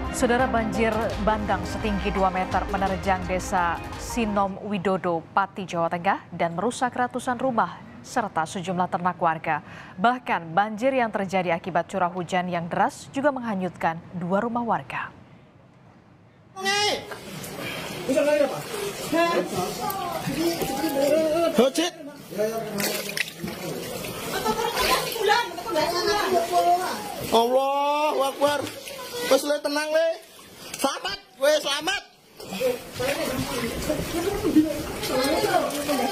Saudara, banjir bandang setinggi 2 meter menerjang desa Sinom Widodo, Pati, Jawa Tengah dan merusak ratusan rumah serta sejumlah ternak warga. Bahkan banjir yang terjadi akibat curah hujan yang deras juga menghanyutkan 2 rumah warga. Allahu Akbar. Wes le tenang le. Selamat, wes selamat.